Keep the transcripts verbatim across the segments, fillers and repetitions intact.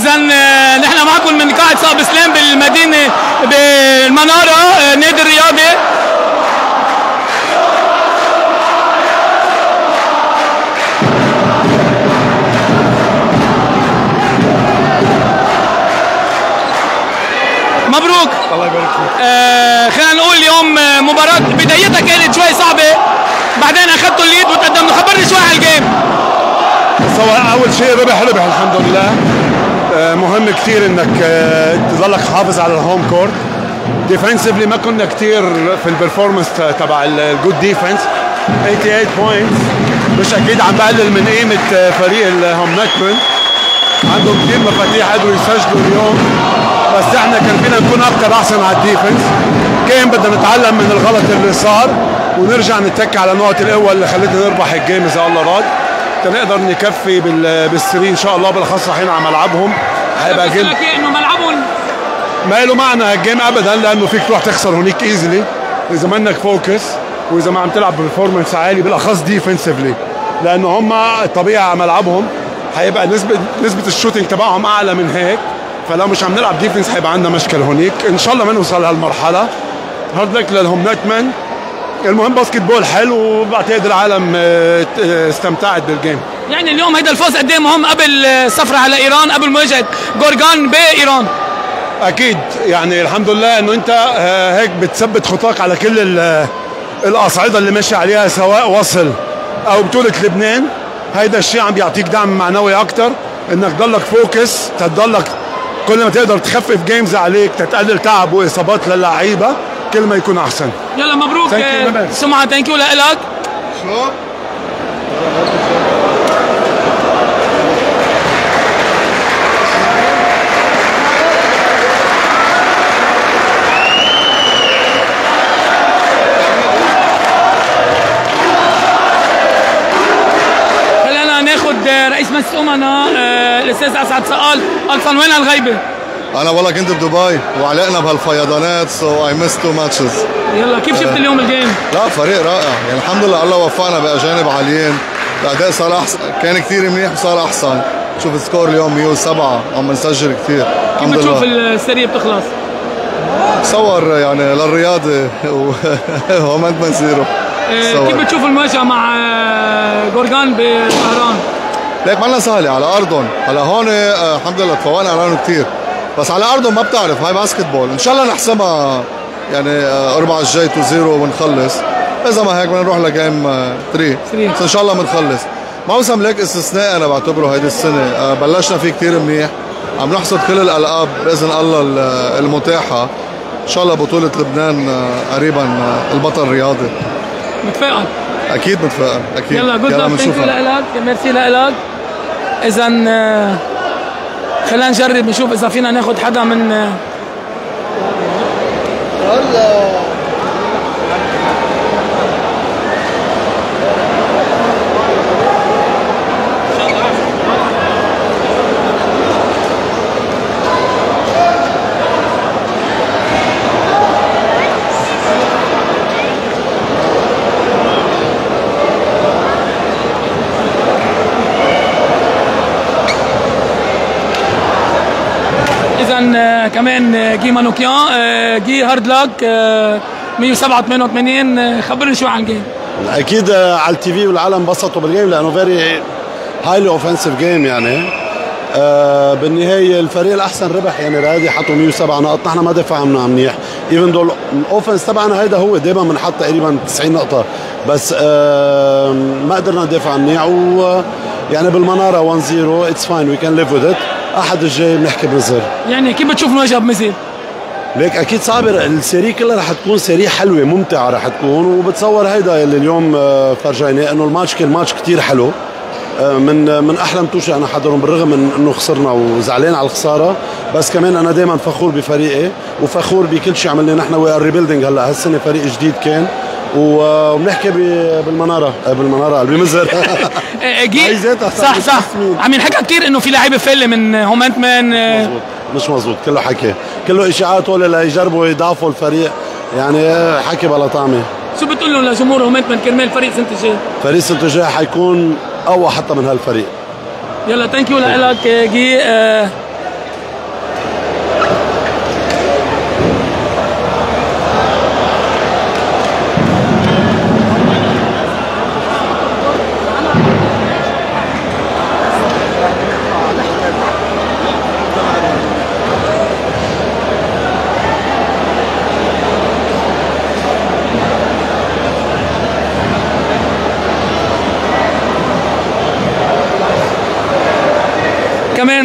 اذا نحن معكم من قاعه صاحب سلام بالمدينه بالمناره نادي الرياضي. مبروك. الله يبارك فيك. آه خلينا نقول اليوم مباراة بدايتها كانت شوي صعبة، بعدين اخذتوا الليد وتقدموا، خبرني شوي عن الجيم. سواء اول شيء ربح ربح الحمد لله. آه مهم كثير انك آه تضلك حافظ على الهوم كورت. ديفنسفلي ما كنا كثير في البرفورمانس تبع الجود ديفنس. ثمانية وثمانين بوينتس مش اكيد عم بقلل من قيمة فريق الهوم نكمن، عندهم كثير مفاتيح قدروا يسجلوا اليوم، بس احنا كان فينا نكون اكثر احسن على الديفنس. كان بدنا نتعلم من الغلط اللي صار ونرجع نتك على نقط القوه اللي خلتنا نربح الجيم اذا الله راد، تنقدر نكفي بالسري ان شاء الله، بالاخص رايحين على ملعبهم. هيبقى جيم انه ملعبهم ما له معنى هالجيم ابدا، لانه فيك تروح تخسر هونيك ايزلي اذا منك فوكس واذا ما عم تلعب برفورمانس عالي، بالاخص ديفنسفلي، لانه هم الطبيعه على ملعبهم هيبقى نسبه نسبه الشوتينج تبعهم اعلى من هيك، فلو مش عم نلعب ديفنس هيبقى عندنا مشكله هونيك. ان شاء الله ما نوصل لهالمرحله. هارد لك للهوم نكمن. المهم باسكت بول حلو، وبعتقد العالم استمتعت بالجيم. يعني اليوم هيدا الفوز قد ايه مهم قبل السفره على ايران، قبل مواجهه جورجان بايران؟ اكيد يعني الحمد لله انه انت هيك بتثبت خطاك على كل الاصعده اللي ماشي عليها، سواء وصل او بطوله لبنان. هيدا الشيء عم بيعطيك دعم معنوي اكثر، انك تضلك فوكس، تضلك كل ما تقدر تخفف جيمز عليك، تقلل تعب واصابات للعيبه، كل ما يكون احسن. يلا مبروك سمعه. ثانك يو لك. شو رئيس مجلس الامناء الاستاذ اسعد سقال. الفن وين الغيبه؟ انا والله كنت بدبي وعلقنا بهالفيضانات، سو اي ميس تو ماتشز. يلا كيف شفت اليوم الجيم؟ لا فريق رائع يعني الحمد لله، الله وفقنا باجانب عاليين، الاداء صار احسن، كان كثير منيح وصار احسن. شوف السكور اليوم مية وسبعة، عم نسجل كثير الحمد لله. كيف بتشوف السيرية بتخلص؟ تصور يعني للرياضه وما انت زيرو. كيف بتشوف المواجهه مع جورجان بطهران؟ ليك مالنا سهله على ارضهم، هلا هون الحمد لله تفوقنا عليهم كثير، بس على ارضهم ما بتعرف، هاي باسكت بول. ان شاء الله نحسمها يعني اربعة الجاي اثنين صفر ونخلص، اذا ما هيك بدنا نروح لجيم ثلاثة، بس ان شاء الله بنخلص. موسم ليك استثنائي انا بعتبره هيدي السنه، بلشنا فيه كثير منيح، عم نحصد كل الالقاب باذن الله المتاحه. ان شاء الله بطوله لبنان قريبا البطل الرياضي. متفائل؟ اكيد متفائل اكيد. يلا جود لك. ثانك يو لك، ميرسي لك. اذا خلينا نجرب نشوف اذا فينا ناخذ حدا من هلا. كمان جي مانوكيان. جي هارد لك مية وسبعة ثمانية وثمانين. خبرني شو عن الجيم. اكيد على التي في والعالم انبسطوا بالجيم لانه فيري هايلي اوفنسيف جيم يعني. آه بالنهايه الفريق الاحسن ربح يعني، رياضي حطوا مية وسبعة نقط، نحن ما دفعنا منيح، ايفن دول الاوفنس تبعنا هيدا هو دائما بنحط تقريبا تسعين نقطه، بس آه ما قدرنا ندافع منيح، و يعني بالمناره واحد صفر اتس فاين وي كان ليف وذ ات. احد الجاي بنحكي بمصر. يعني كيف بتشوف المواجهه بمصر؟ ليك اكيد صعبه، السيري كلها رح تكون سيري حلوه ممتعه رح تكون، وبتصور هيدا اللي اليوم فرجينا انه الماتش كان ماتش كثير حلو، من من احلى متوشه انا حضرهم، بالرغم من انه خسرنا وزعلان على الخساره، بس كمان انا دائما فخور بفريقي وفخور بكل شيء عملناه نحن. وي ار ريبيلدينج هلا هالسنه فريق جديد كان، وبنحكي بالمناره بالمناره بمزر. صح صح عم ينحكى كثير انه في لعيبه فله من هومنتمان. مزبوط مش مزبوط، كله حكي، كله اشاعات ولا ليجربوا يضعفوا الفريق يعني، حكي بلا طعمه. شو بتقول لهم لجمهور هومنتمان كرمال فريق سنه الجاي؟ فريق سنه الجاي حيكون اقوى حتى من هالفريق. يلا ثانك يو لك جي. آه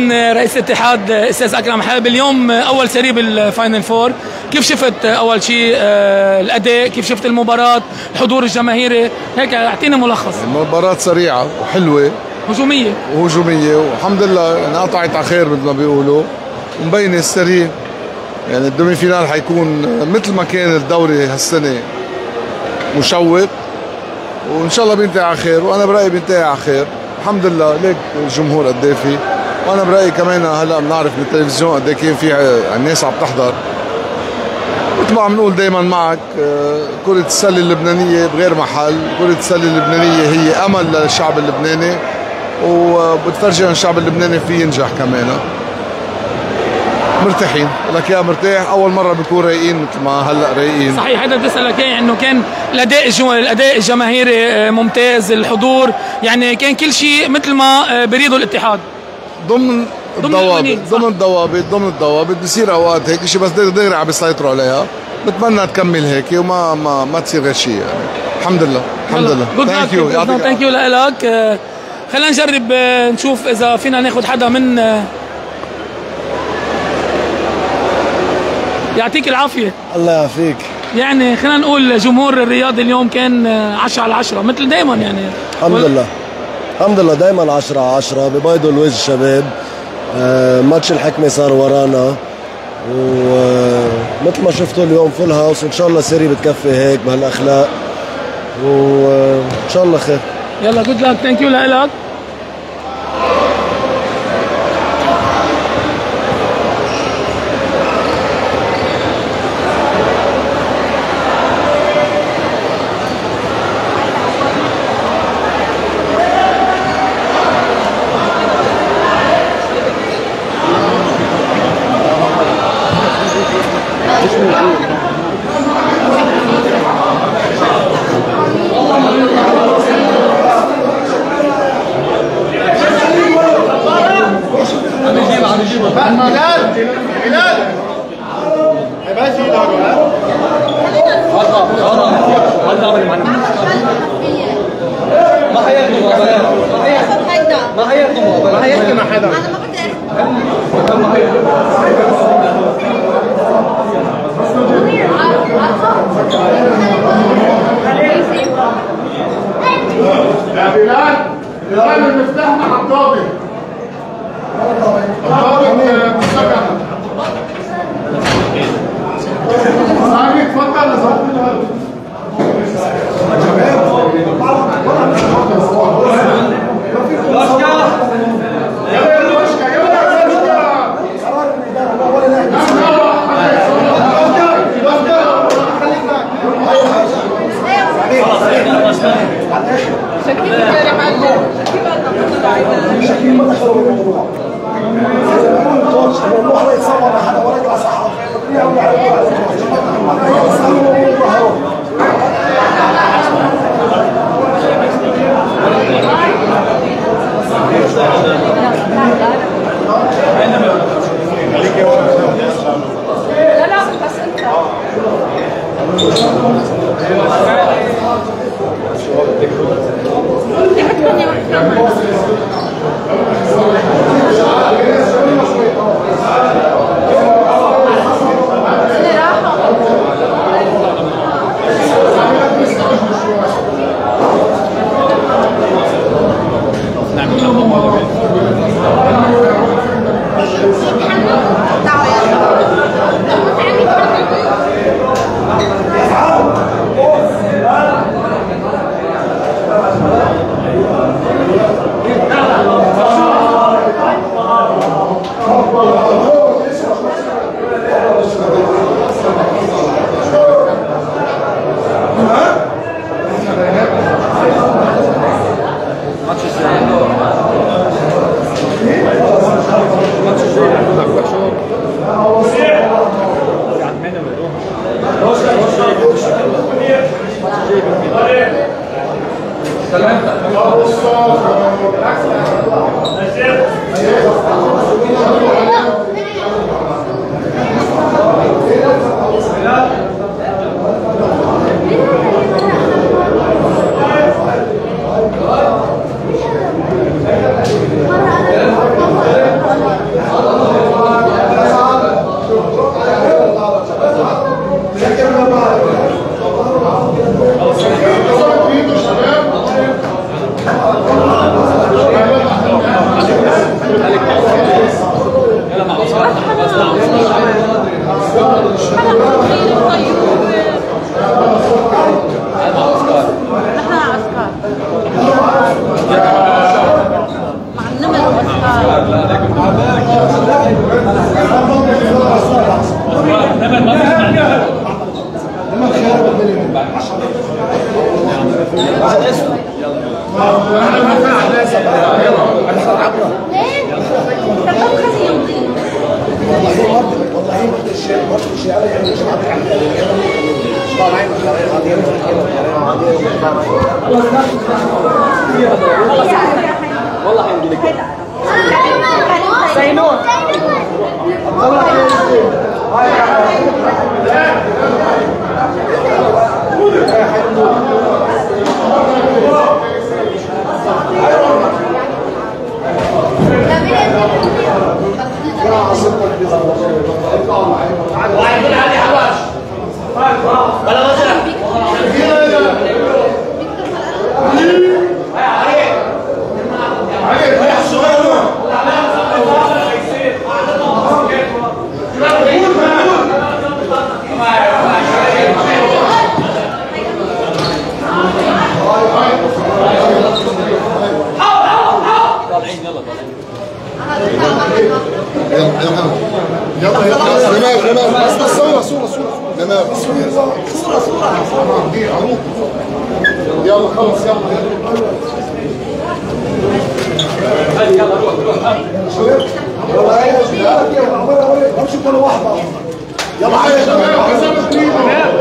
طبعا رئيس الاتحاد استاذ اكرم حابب، اليوم اول سري بالفاينل فور، كيف شفت اول شيء الاداء؟ كيف شفت المباراه؟ الحضور الجماهيري؟ هيك اعطينا ملخص. المباراه سريعه وحلوه هجوميه وهجوميه والحمد لله انقطعت على خير مثل ما بيقولوا، ومبينه السري. يعني الدومي فينال حيكون مثل ما كان الدوري هالسنه مشوق، وان شاء الله بينتهي على خير، وانا برايي بينتهي على خير الحمد لله. ليك الجمهور قد ايه فيه، وانا برايي كمان هلا بنعرف بالتلفزيون قد ايه كان في الناس عم تحضر. مثل ما عم نقول دائما معك، كرة السلة اللبنانية بغير محل، كرة السلة اللبنانية هي امل للشعب اللبناني، وبتفرجي ان الشعب اللبناني فيه ينجح كمان. مرتاحين لك يا مرتاح، اول مره بنكون رايقين مثل ما هلا رايقين. صحيح، هذا بدي اسالك اياه، انه كان الاداء الجو... الاداء الجماهيري ممتاز، الحضور يعني كان كل شيء مثل ما بريده الاتحاد ضمن الضوابط ضمن الضوابط ضمن الضوابط بصير اوقات هيك شيء، بس دغري عم بيسيطروا عليها. بتمنى تكمل هيك وما ما ما تصير غير شيء يعني. الحمد لله الحمد لله. ثانك يو ثانك يو لك. خلينا نجرب نشوف اذا فينا ناخذ حدا من. يعطيك العافية. الله يعافيك. يعني خلينا نقول جمهور الرياض اليوم كان عشرة على عشرة مثل دايما يعني. الحمد وال... لله الحمد لله دايما عشرة على عشرة، ببيضوا الوجه الشباب. آه ماتش الحكمة صار ورانا، ومثل ما شفتوا اليوم فول هاوس، وان شاء الله سيري بتكفي هيك بهالاخلاق، وان شاء الله خير. يلا جود لك. ثانك يو لك. والله حينقلك زينون يلا خلص يلا امشي كل واحده يلا يا شباب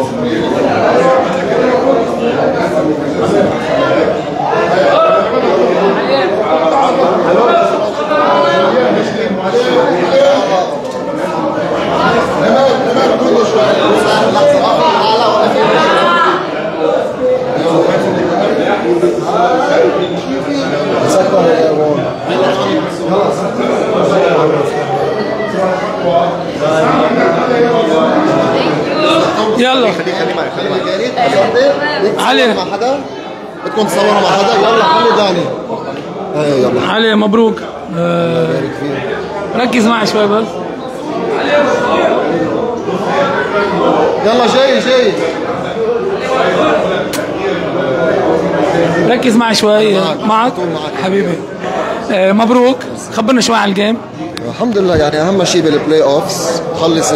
يلا علي مع حدا بدكم تصوروا مع حدا يلا خلي داني ايه يلا علي مبروك آه ركز معي شوي بس يلا جاي جاي ركز معي شوي معك, معك. حبيبي آه مبروك خبرنا شوي عن الجيم. الحمد لله يعني اهم شيء بالبلاي اوفز تخلص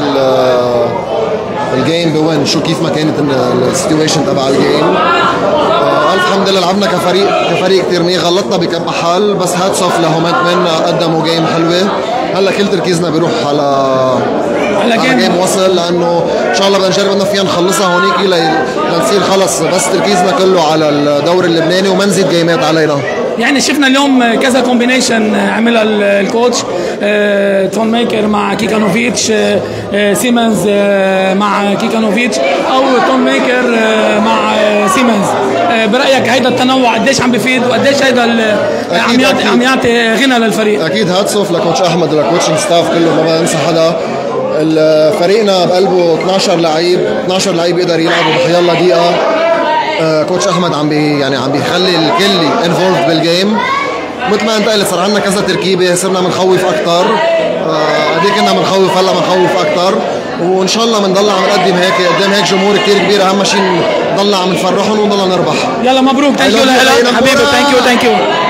الجيم بوين شو كيف ما كانت السيتويشن تبع الجيم. آه الحمد لله لعبنا كفريق كفريق كثير منيح غلطنا بكم محل بس هاتس اوف لهومنت من قدموا جيم حلوه. هلا كل تركيزنا بيروح على على جيم, جيم وصل لانه ان شاء الله بدنا نجرب انه فينا نخلصها هونيك لنصير خلص بس تركيزنا كله على الدوري اللبناني وما نزيد جيمات علينا. يعني شفنا اليوم كذا كومبينيشن عملها الكوتش آه، تون ميكر مع كيكانوفيتش آه، آه، سيمنز آه، مع كيكانوفيتش او تون ميكر آه، مع آه، سيمنز آه، برايك هيدا التنوع قديش عم بفيد وقديش هيدا عم يعطي عم يعطي غنى للفريق؟ اكيد هاتس اوف لكوتش احمد ولكوتشنج ستاف كله ما بنسى حدا. فريقنا بقلبه اثناشر لعيب اثناشر لعيب يقدر يلعبوا بحيالله دقيقه. آه كوتش احمد عم بي يعني عم بيخلي الكل انفولد بالجيم مثل ما انت قلت صار عندنا كذا تركيبه صرنا بنخوف اكثر. قد آه كنا بنخوف هلا بنخوف اكثر وان شاء الله بنضل عم نقدم هيك قدام هيك جمهور كثير كبير. اهم شيء نضل عم نفرحهم ونضل نربح. يلا مبروك ثانك يو لك حبيبي ثانك يو ثانك يو.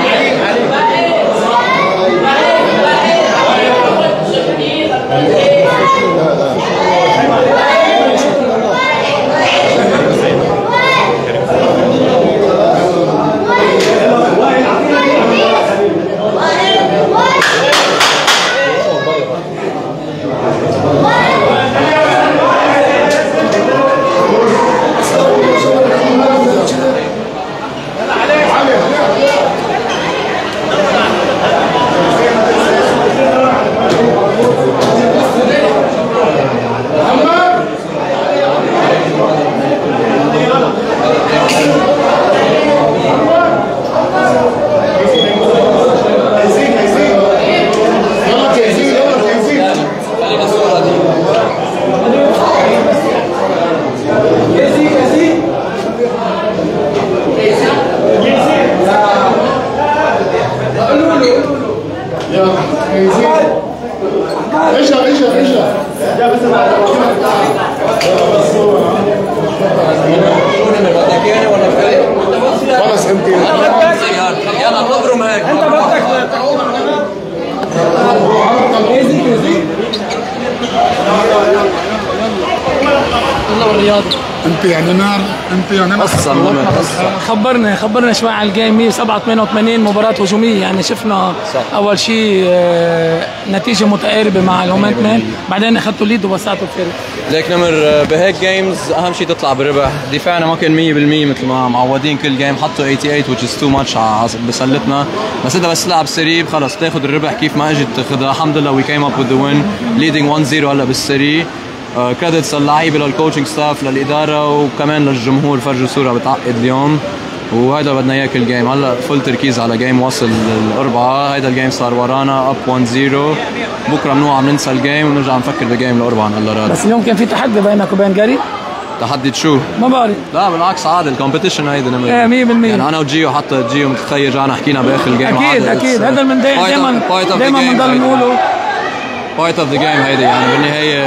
انت يعني نار انت يعني اصلا خبرنا خبرنا شوي عن الجيم مية وسبعة ثمانية وثمانين مباراة هجومية يعني شفنا صح. اول شيء نتيجة متقاربة مع الهومنتمان بعدين اخذتوا ليد ووسعتوا الفرق. ليك نمر بهيك جيمز اهم شيء تطلع بربح. دفاعنا ما كان مية بالمية مثل ما معودين كل جيم حطوا ثمانية وثمانين which is too much بسلتنا بس اذا بس تلعب سريب خلص تاخذ الربح كيف ما اجت تاخذها. الحمد لله وي كيم اب وذ ذا وين ليدنج واحد صفر هلا بالسري. كريدتس للعيبه للكوتشنج ستاف للاداره وكمان للجمهور فرجوا صوره بتعقد اليوم وهذا بدنا اياه كل جيم. هلا فل تركيز على جيم وصل الاربعه. هيدا الجيم صار ورانا اب واحد صفر بكره بنوع عم ننسى الجيم ونرجع نفكر بجيم الاربعه هلا راد. بس اليوم كان في تحدي بينك وبين جاري. تحدي شو؟ ما بعرف. لا بالعكس عادي الكومبيتيشن هيدا نمر ايه مية بالمية يعني انا وجيو حتى جيو متخيل رجعنا حكينا باخر الجيم اكيد اكيد هذا من دائما دائما بنضل نقوله بارت اوف ذا جيم هيدي يعني بالنهايه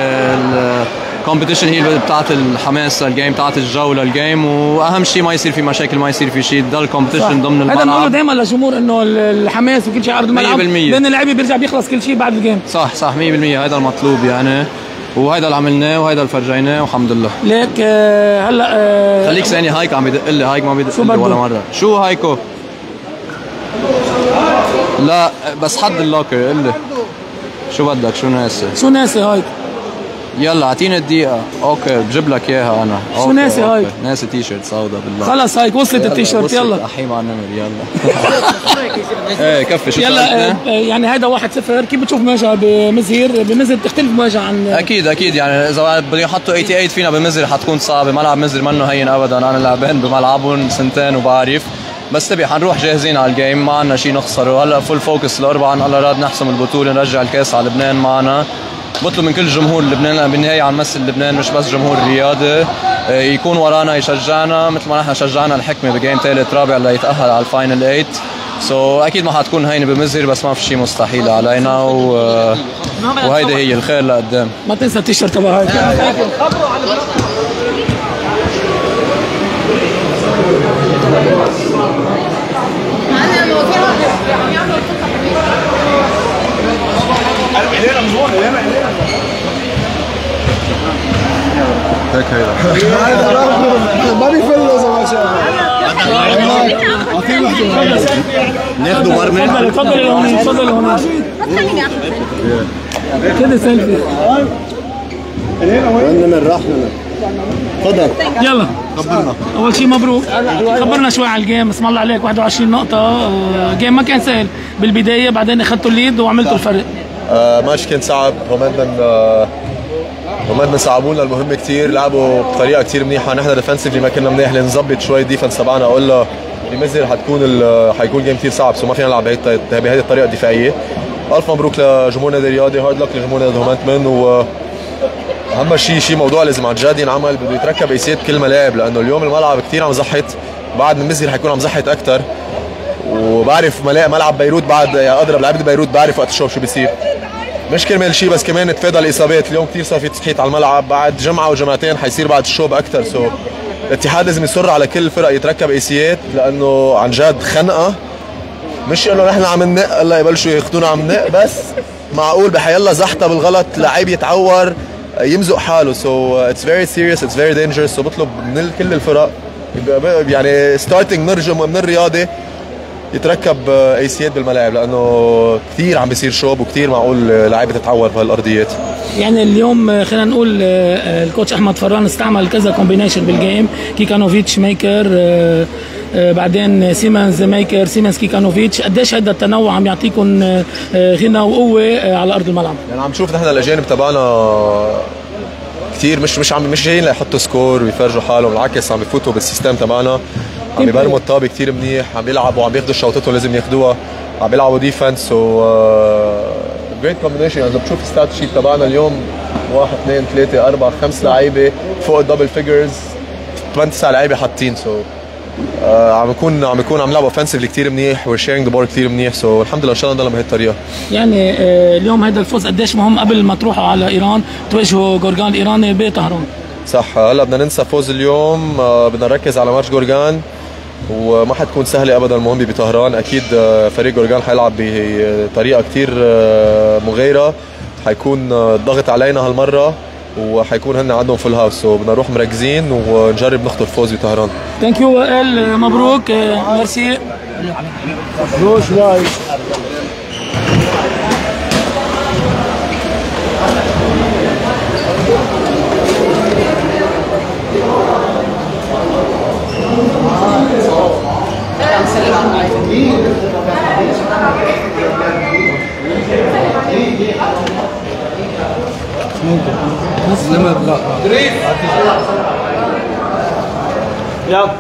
الكومبيتيشن هي بتاعت الحماس للجيم بتاعت الجو للجيم واهم شيء ما يصير في مشاكل ما يصير في شيء ضل كومبيتيشن ضمن الملعب. هذا بنقوله دائما للجمهور انه الحماس وكل شيء عرض الملعب بين اللعيبه بيرجع بيخلص كل شيء بعد الجيم. صح صح مية بالمية هذا المطلوب يعني وهيدا اللي عملناه وهيدا اللي فرجيناه والحمد لله. ليك آه هلا آه خليك ثاني هايك عم يدق لي هايك ما بيدق لي ولا مره. شو هايكو؟ لا بس حد اللوكر قل لي شو بدك شو ناسي؟ شو ناسي هايك؟ يلا اعطيني الدقيقة. اوكي بجيب لك اياها انا. شو ناسي هاي؟ ناسي تي شيرت سودا بالله. خلص هايك وصلت التيشيرت يلا. احيم على النمر يلا. ايه كفي شو يلا. يعني هيدا واحد صفر. كيف بتشوف مواجهة بمزهر؟ بمزهر بتختلف مواجهة عن اكيد اكيد يعني اذا بدهم يحطوا ثمانية وثمانين فينا بمزهر حتكون صعبة. ملعب مزهر منه هين ابدا. انا لاعبين بملعبهم سنتين وبعرف. بس تبي حنروح جاهزين على الجيم ما عنا شيء نخسره. هلا فول فوكس الاربعة الله راد نحسم البطولة نرجع الكاس على لبنان معنا. بطلب من كل جمهور لبنان بالنهاية عم نمثل لبنان مش بس جمهور الرياضة يكون ورانا يشجعنا مثل ما نحن شجعنا الحكمة بجيم ثالث رابع ليتأهل على الفاينل ثمانية. سو so, اكيد ما حتكون هينه بمزهر بس ما في شيء مستحيل علينا و... وهيدي هي الخير لقدام. ما تنسى التيشيرت تبع هاي. هيك هيدا ما بيفل اذا ما شاف. ناخذوا مرمى. تفضل تفضل هون تفضل هون. كده سيلفي. النمر راح لنا. تفضل يلا خبرنا. اول شيء مبروك. خبرنا شوي على الجيم. اسم الله عليك واحد وعشرين نقطة. جيم ما كان سهل بالبداية بعدين اخذتوا الليد وعملتوا الفرق. آه ماتش كان صعب. همان آه همان من صعبوا لنا المهمة كثير. لعبوا بطريقة كثير منيحة. نحن ديفنسفلي ما كنا منيح لنظبط شوي الديفنس تبعنا. اقول له بمزهر حتكون حيكون جيم كثير صعب. سو ما فينا نلعب بهذه الطريقة الدفاعية. الف مبروك لجمهور نادي الرياضي. هارد لك لجمهور نادي هومنتمن. و اهم شيء شيء موضوع لازم عن جد ينعمل. بده يتركب ايسيات بكل ملاعب لانه اليوم الملعب كثير عم زحت. بعد من مزهر حيكون عم زحت اكثر. وبعرف ملعب بيروت بعد يا اضرب لعيبه بيروت بعرف وقت الشوب شو بيصير. مش كرمال شيء بس كمان نتفادى الاصابات. اليوم كثير صار في تسحيط على الملعب. بعد جمعه وجمعتين حيصير بعد الشوب اكثر. سو الاتحاد لازم يصر على كل الفرق يتركب ايسيات لانه عن جد خنقه. مش انه نحن عم ننق الله يبلشوا ياخذونا عم ننق بس معقول بحيالله زحطه بالغلط لعيب يتعور يمزق حاله. سو اتس فيري سيريس اتس فيري دينجرس. سو بطلب من كل الفرق يعني ستارتنج من من الرياضه يتركب ايسيات بالملاعب لانه كثير عم بيصير شوب وكثير معقول لعيبه تتعور بهالارضيات. يعني اليوم خلينا نقول الكوتش احمد فران استعمل كذا كومبينيشن بالجيم. كيكانوفيتش ميكر بعدين سيمنز ميكر سيمنز كيكانوفيتش. قديش هذا التنوع عم يعطيكم غنى وقوه على ارض الملعب؟ يعني عم نشوف نحن الاجانب تبعنا كثير مش مش عم مش جايين ليحطوا سكور ويفرجوا حالهم. بالعكس عم بفوتوا بالسيستم تبعنا. عم بيبرموا الطابه كثير منيح. عم بيلعبوا عم بياخذوا شوطتهم لازم ياخذوها. عم بيلعبوا ديفنس. و جريت كومبينيشن. اذا بتشوف الستات شيت تبعنا اليوم واحد اثنين ثلاثة أربعة خمس لعيبه فوق الدبل فيجرز. ثمانية تسع لعيبه حاطين. سو آه عم يكون عم يكون عم نلعب اوفنسيفلي كثير منيح. وير شيرينج ذا بول كثير منيح. سو الحمد لله ان شاء الله نضلنا بهالطريقه. يعني آه اليوم هذا الفوز قديش مهم قبل ما تروحوا على ايران تواجهوا جورجان الايراني بطهران. صح. هلا بدنا ننسى فوز اليوم. آه بدنا نركز على ماتش جورجان وما حتكون سهله ابدا المهمه بطهران. اكيد فريق جورجان حيلعب بطريقه كثير مغايره. حيكون الضغط علينا هالمره وحيكون هن عندهم فول هاوس. سو بدنا نروح مركزين ونجرب نخطف فوز بطهران. ثانك يو وائل. مبروك. ميرسي. روش واي يلا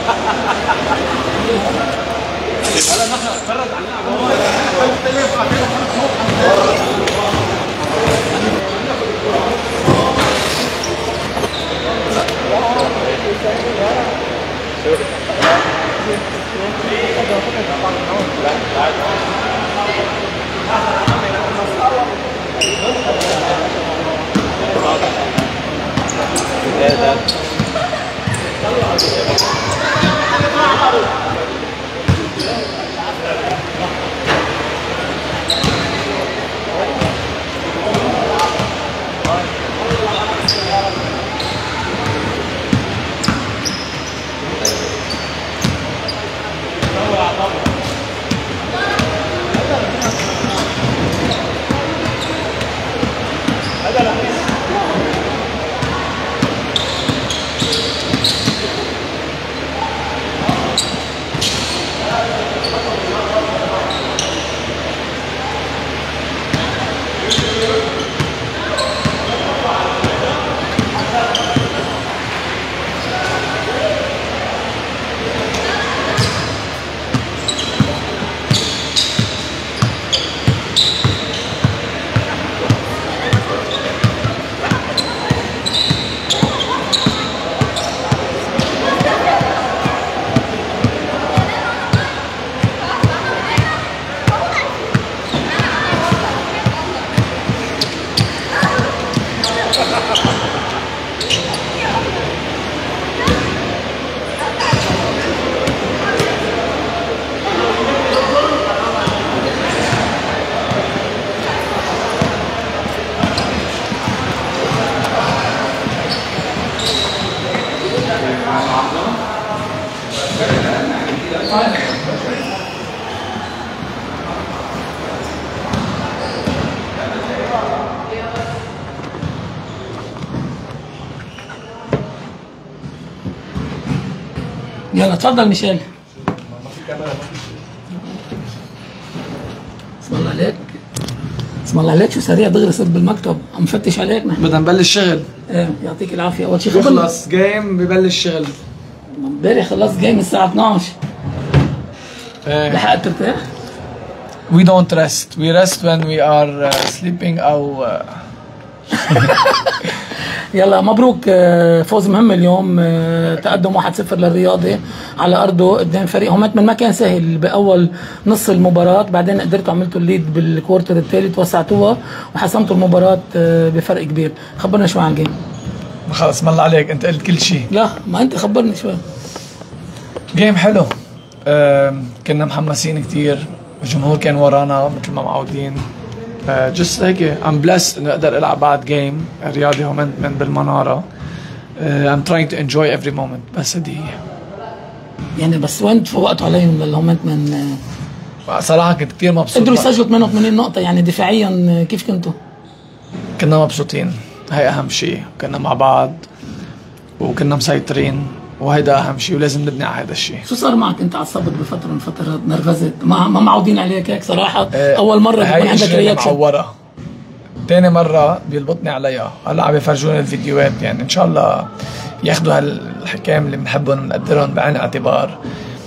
يلا تفضل ميشيل. اسم الله عليك، اسم الله عليك، شو سريع دغري صرت بالمكتب عم نفتش عليك نحن. بدنا نبلش شغل. ايه يعطيك العافيه. اول شيء خبرنا بخلص جيم ببلش شغل. امبارح خلصت جيم الساعه اثنعش. ايه لحقت ترتاح؟ We don't rest. We rest when we are uh, sleeping أو uh... يلا مبروك، فوز مهم اليوم، تقدم واحد صفر للرياضي على ارضه قدام فريق هومنتمان ما كان سهل باول نص المباراه، بعدين قدرتوا عملتوا الليد بالكوارتر الثالث وسعتوها وحسمتوا المباراه بفرق كبير. خبرنا شوي عن الجيم. خلص ما الله عليك انت قلت كل شيء. لا ما انت خبرني شوي. جيم حلو، كنا محمسين كثير، الجمهور كان ورانا مثل ما معودين. جست هيك I'm blessed انه اقدر العب بعد جيم رياضي هومنتمان بالمناره. uh, I'm trying to enjoy every moment. بس هدي هي يعني. بس وين تفوقتوا عليهم للهومنتمان؟ صراحه كنت كثير مبسوط. قدروا يسجلوا ثمانية وثمانين نقطه، يعني دفاعيا كيف كنتوا؟ كنا مبسوطين، هي اهم شيء، كنا مع بعض وكنا مسيطرين وهيدا اهم شيء ولازم نبني على هذا الشيء. شو صار معك انت؟ عصبت بفتره من فترات، نرفزت، ما ما معودين عليك هيك صراحه. اه اول مره بيكون عندك رياكشن. معوره، ثاني مره بيلبطني عليها، هلا عم يفرجوني الفيديوهات، يعني ان شاء الله ياخذوا هالحكام اللي بنحبهم بنقدرهم بعين الاعتبار.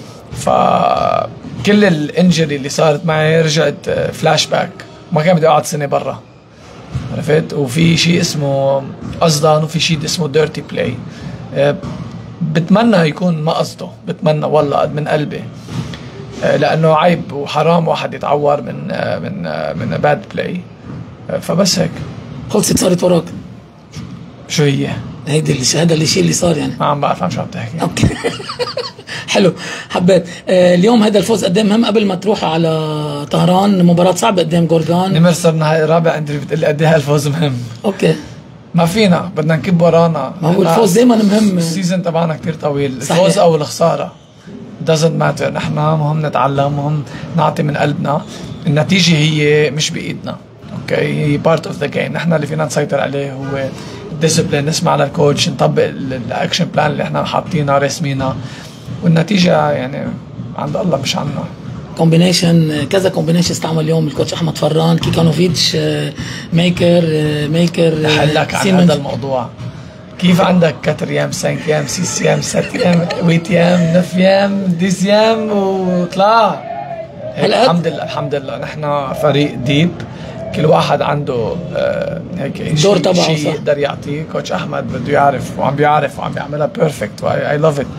فكل الانجري اللي صارت معي رجعت فلاش باك، ما كان بدي اقعد سنه برا، عرفت؟ وفي شيء اسمه قصدان وفي شيء اسمه ديرتي بلاي. بتمنى يكون ما قصده، بتمنى والله من قلبي، لانه عيب وحرام واحد يتعور من من من باد بلاي. فبس هيك خلصت، صارت وراك. شو هي؟ هيدي اللي هذا الشيء اللي صار يعني. ما عم بعرف عن شو عم تحكي. اوكي حلو، حبيت. آه اليوم هذا الفوز قدام مهم قبل ما تروح على طهران، مباراة صعبة قدام جورجان. نمر صرنا هاي رابع انت بتقلي قد ايه الفوز مهم. اوكي ما فينا، بدنا نكب ورانا. ما هو الفوز دائما مهم. السيزون تبعنا كثير طويل، الفوز او الخسارة doesn't matter. نحن مهم نتعلم، مهم نعطي من قلبنا. النتيجة هي مش بإيدنا، اوكي، هي بارت اوف ذا جيم. نحن اللي فينا نسيطر عليه هو الديسبلين، نسمع للكوتش، نطبق الاكشن بلان اللي احنا حاطينها رسمينها، والنتيجة يعني عند الله مش عنا. كومبينيشن، كذا كومبينيشن استعمل اليوم الكوتش احمد فران، كيكانوفيتش، ميكر ميكر حلك عن هذا الموضوع. كيف عندك كاتريام سانكيام سيسيام ساتيام ويتيام نفيام ديسيام وطلع هلا الحمد لله الحمد لله نحن فريق ديب كل واحد عنده آه هيك الدور تبعه شيء يقدر يعطيه. كوتش احمد بده يعرف وعم بيعرف وعم بيعملها بيرفكت اي لاف ات.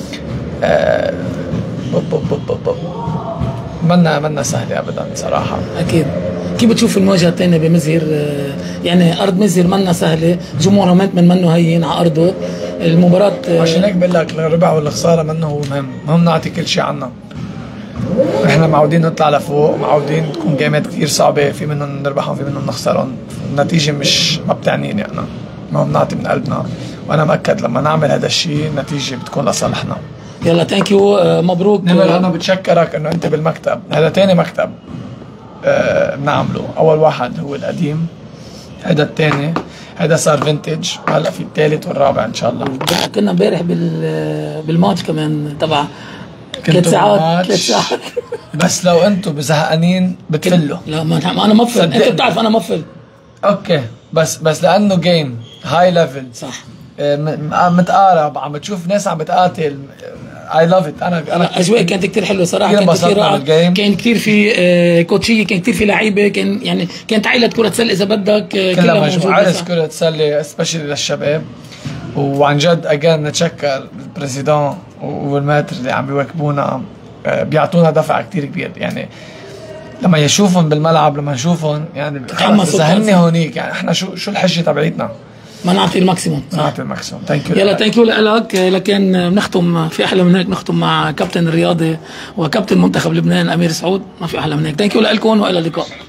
منا منا سهله ابدا صراحه. اكيد. كيف بتشوف المواجهه الثانيه بمزهر؟ يعني ارض مزهر منا سهله، جمهور من منه هين على ارضه المباراه. عشان هيك بقول لك الربح والخساره منه هو مهم، مهم نعطي كل شيء عنا. احنا معودين نطلع لفوق، معودين تكون جيمات كثير صعبه، في منهم نربحهم في منهم نخسرهم، النتيجه مش ما بتعنيني انا، المهم نعطي من قلبنا، وانا مأكد لما نعمل هذا الشيء النتيجه بتكون لصالحنا. يلا ثانك يو، مبروك. نمر انا بتشكرك انه انت بالمكتب، هذا ثاني مكتب أه بنعمله، اول واحد هو القديم، هذا الثاني، هذا صار فينتج، وهلا في الثالث والرابع ان شاء الله. كنا امبارح بال بالماتش كمان تبع ثلاث ساعات ثلاث ساعات بس لو انتم زهقانين بتفلوا. لا ما انا مفل، انت بتعرف انا مفل. اوكي بس بس لانه جيم هاي ليفل صح، متقارب، عم بتشوف ناس عم بتقاتل، اي لاف ات. انا انا اجواء كانت كثير حلوه صراحه، كانت كثير رائعه، كان كثير في آه كوتشيه، كان كثير في لعيبه، كان يعني كانت عائله كره سله اذا بدك آه كلها موجوده، عرس كره سله سبيشلي للشباب. وعن جد اجان نتشكر البريزيدون والماتر اللي عم بيواكبونا، آه بيعطونا دفع كثير كبير. يعني لما يشوفهم بالملعب، لما نشوفهم يعني اذا هن هونيك، يعني احنا شو شو الحجه تبعيتنا؟ ما نعطي الماكسيموم. نعطي الماكسيموم. ثانك يو. يلا ثانك يو لك. لكن بنختم في احلى من هيك، نختم مع كابتن الرياضي وكابتن منتخب لبنان امير سعود، ما في احلى من هيك. ثانك يو لكم والى اللقاء.